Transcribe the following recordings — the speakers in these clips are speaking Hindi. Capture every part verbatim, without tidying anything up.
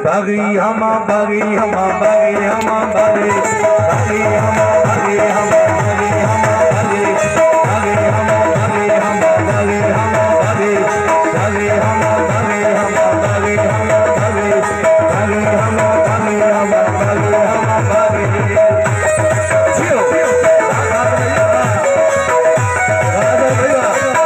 भागी हम भागी हम भागी हम भागी भागी हम भागी हम भागी हम भागी भागी हम भागी हम भागी हम भागी भागी हम भागी हम भागी हम भागी भागी हम भागी हम भागी हम भागी जियो राधा भैया राधा भैया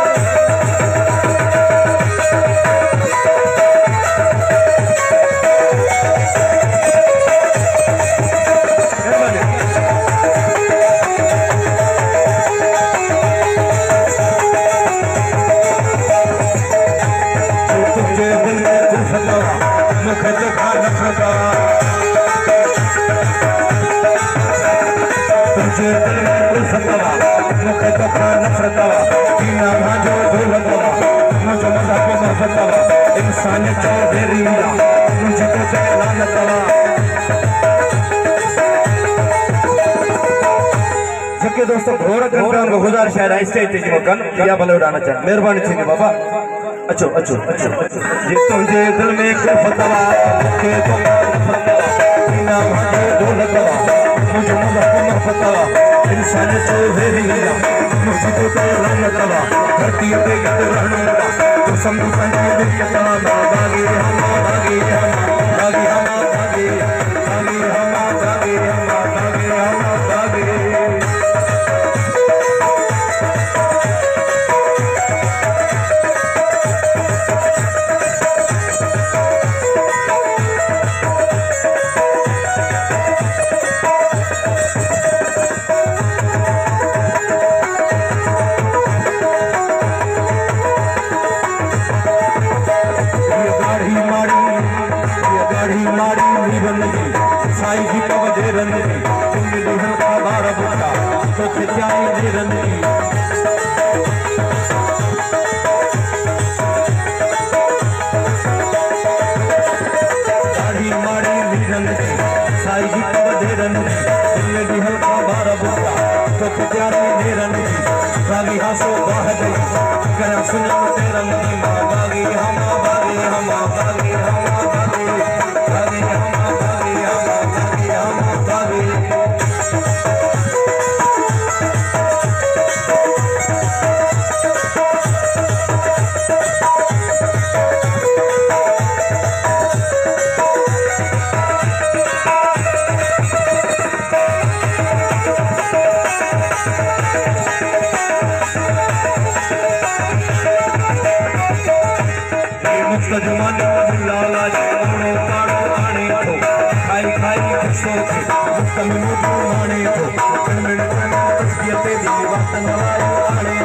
इंसान चौधरी मुझे तो चलाना तवा जबकि दोस्तों घोड़ा घोड़ा गुजार शायद स्टेज ते मकान या भले उड़ाना चाहे मेहरबानी थी बाबा अच्छो अच्छो अच्छो ये तुझे दिल में को फतवा के तुम फतवा बिना मुझे दौलत तवा मुझे मुझे फतवा इंसान चौधरी मुझे तो चलाना तवा धरती पे याद रहना तो समझ संगे दिल के तमाम भागी हम भागी हम भागी हम भागी भागी हम भागी हम भागी हम भागी साई जी का वजह रंगी तुम दुल्हन का बारह बता तो खिंचाई दे रंगी दाढ़ी माड़ी भी रंगी साई जी का वजह रंगी तुम दुल्हन का बारह बता तो खिंचाई दे रंगी बागी हासो बाह गई गया सुना तेरा रंगी माँ बागी हम बागी हम बागी हम बागी बागी हम जमाने लाला जानो काड़ो आने को खाई खाई खुशो थे मुस्तम मुझे आने को कन्नड़ कन्नड़ तस्बियते दी वतन वाला आने